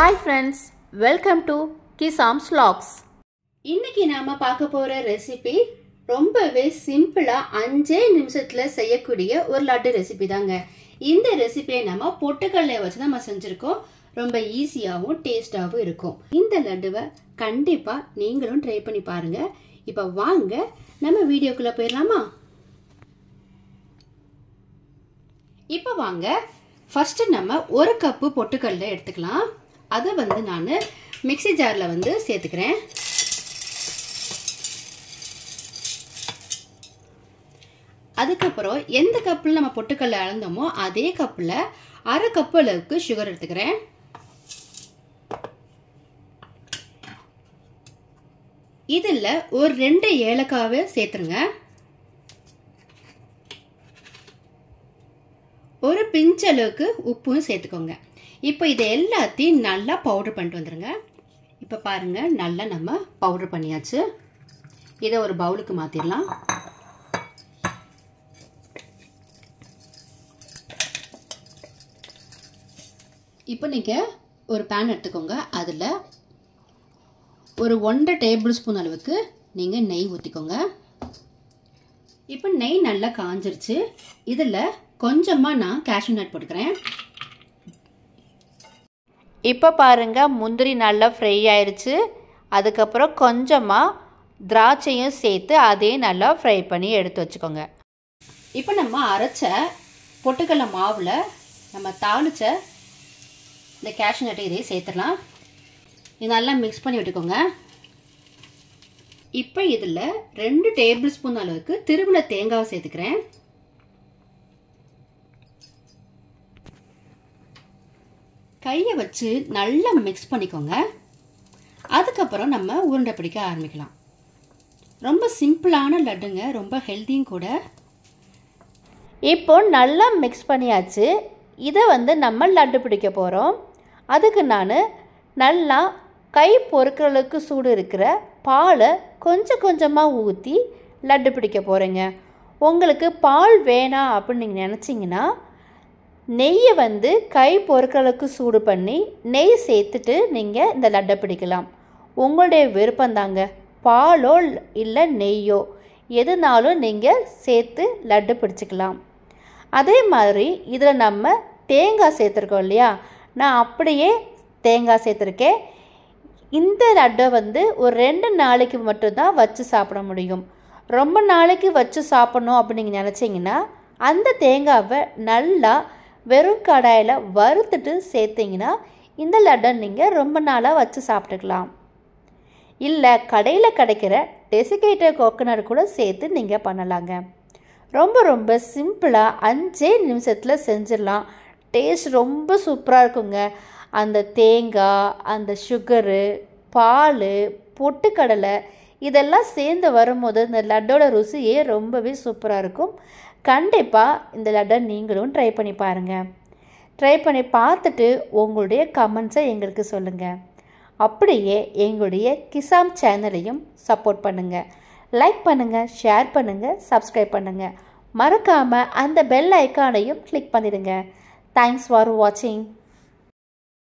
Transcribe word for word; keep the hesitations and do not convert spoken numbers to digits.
Hi friends, welcome to Kisam's Vlogs. இன்னைக்கு நாம பார்க்க போற ரெசிபி ரொம்பவே சிம்பிளா அஞ்சே நிமிஷத்துல செய்யக்கூடிய ஒரு லட்டு ரெசிபி தாங்க. இந்த ரெசிபியை நாம பொட்டுக்கடலை வச்சு நம்ம செஞ்சிருக்கோம். ரொம்ப ஈஸியாவும் டேஸ்டாவும் இருக்கும். இந்த லட்டுவை கண்டிப்பா நீங்களும் ட்ரை பண்ணி பாருங்க. இப்ப வாங்க நம்ம வீடியோக்குள்ள போயிடலாமா? இப்ப வாங்க ஃபர்ஸ்ட் நம்ம ஒரு கப்பு பொட்டுக்கடலை எடுத்துக்கலாம். அதை வந்து நான் மிக்ஸி ஜாரில் வந்து சேர்த்துக்கிறேன். அதுக்கப்புறம் எந்த கப்பில் நம்ம பொட்டுக்கடலை அளந்தோமோ அதே கப்பில் அரை கப்பு அளவுக்கு சுகர் எடுத்துக்கிறேன். இதில் ஒரு ரெண்டு ஏலக்காவை சேர்த்துருங்க. ஒரு பிஞ்ச் அளவுக்கு உப்பும் சேர்த்துக்கோங்க. இப்போ இதை எல்லாத்தையும் நல்லா பவுடர் பண்ணிட்டு வந்துடுங்க. இப்போ பாருங்க, நல்லா நம்ம பவுடர் பண்ணியாச்சு. இதை ஒரு பவுலுக்கு மாற்றிடலாம். இப்போ நீங்கள் ஒரு பேன் எடுத்துக்கோங்க. அதில் ஒரு ஒன்றரை டேபிள் ஸ்பூன் அளவுக்கு நீங்கள் நெய் ஊற்றிக்கோங்க. இப்போ நெய் நல்லா காஞ்சிருச்சு. இதில் கொஞ்சமாக நான் கேஷ்யூ நட் போட்டுக்கிறேன். இப்போ பாருங்க, முந்திரி நல்லா ஃப்ரை ஆயிடுச்சு. அதுக்கப்புறம் கொஞ்சமாக திராட்சையும் சேர்த்து அதையும் நல்லா ஃப்ரை பண்ணி எடுத்து வச்சுக்கோங்க. இப்போ நம்ம அரைச்ச பொட்டுக்கடலை மாவில் நம்ம தாளிச்ச இந்த கேஷ்யூ நட்டை இதையும் சேர்த்துடலாம். இது நல்லா மிக்ஸ் பண்ணி விட்டுக்கோங்க. இப்போ இதில் ரெண்டு டேபிள் ஸ்பூன் அளவுக்கு திருவின தேங்காவை சேர்த்துக்கிறேன். கையை வச்சு நல்லா மிக்ஸ் பண்ணிக்கோங்க. அதுக்கப்புறம் நம்ம உருண்டை பிடிக்க ஆரம்பிக்கலாம். ரொம்ப சிம்பிளான லட்டுங்க, ரொம்ப ஹெல்த்தியும் கூட. இப்போ நல்லா மிக்ஸ் பண்ணியாச்சு. இதை வந்து நம்ம லட்டு பிடிக்க போகிறோம். அதுக்கு நான் நல்லா கை பொறுக்கிற அளவுக்கு சூடு இருக்கிற பாலை கொஞ்சம் கொஞ்சமாக ஊற்றி லட்டு பிடிக்க போகிறேங்க. உங்களுக்கு பால் வேணாம் அப்படின்னு நீங்கள் நினச்சிங்கன்னா நெய்யை வந்து கை பொறுக்கிறளவுக்கு சூடு பண்ணி நெய் சேர்த்துட்டு நீங்கள் இந்த லட்டை பிடிக்கலாம். உங்களுடைய விருப்பந்தாங்க. பாலோ இல்லை நெய்யோ எதுனாலும் நீங்கள் சேர்த்து லட்டு பிடிச்சிக்கலாம். அதே மாதிரி இதில் நம்ம தேங்காய் சேர்த்துருக்கோம் இல்லையா, நான் அப்படியே தேங்காய் சேர்த்துருக்கேன். இந்த லட்டை வந்து ஒரு ரெண்டு நாளைக்கு மட்டும்தான் வச்சு சாப்பிட முடியும். ரொம்ப நாளைக்கு வச்சு சாப்பிட்ணும் அப்படின்னு நீங்கள் நினச்சிங்கன்னா அந்த தேங்காவை நல்லா வெறும் கடாயில் வறுத்துட்டு சேர்த்திங்கன்னா இந்த லட்டை நீங்கள் ரொம்ப நாளாக வச்சு சாப்பிட்டுக்கலாம். இல்லை கடையில் கிடைக்கிற டெசிகேட்டட் கோகோனட் கூட சேர்த்து நீங்கள் பண்ணலாங்க. ரொம்ப ரொம்ப சிம்பிளாக அஞ்சே நிமிஷத்தில் செஞ்சிடலாம். டேஸ்ட் ரொம்ப சூப்பராக இருக்குங்க. அந்த தேங்காய், அந்த சுகரு, பால், பொட்டுக்கடலை இதெல்லாம் சேர்ந்து வரும்போது இந்த லட்டோட ருசியே ரொம்பவே சூப்பராக இருக்கும். கண்டிப்பாக இந்த லட்டை நீங்களும் ட்ரை பண்ணி பாருங்கள். ட்ரை பண்ணி பார்த்துட்டு உங்களுடைய கமெண்ட்ஸை எங்களுக்கு சொல்லுங்கள். அப்படியே எங்களுடைய கிசாம் சேனலையும் சப்போர்ட் பண்ணுங்கள். லைக் பண்ணுங்கள், ஷேர் பண்ணுங்கள், சப்ஸ்கிரைப் பண்ணுங்கள். மறக்காமல் அந்த பெல் ஐக்கானையும் கிளிக் பண்ணிடுங்க. தேங்க்ஸ் ஃபார் வாட்சிங்.